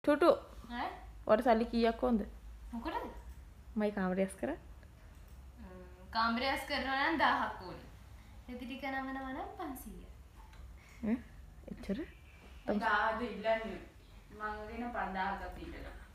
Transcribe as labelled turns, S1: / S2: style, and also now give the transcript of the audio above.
S1: ටුටු ඔයාට සල්ලි කීයක් ඕනද?
S2: මොකටද?
S1: මයි කාමරය ඇස් කරා.
S2: කාමරය ඇස් කරනවා නම් 1000ක් ඕනේ. රෙදි ටික නමනවා නම් 500.
S1: එච්චර?
S3: 1000ද ඉල්ලන්නේ. මම දෙන 5000ක් ඉල්ලලා.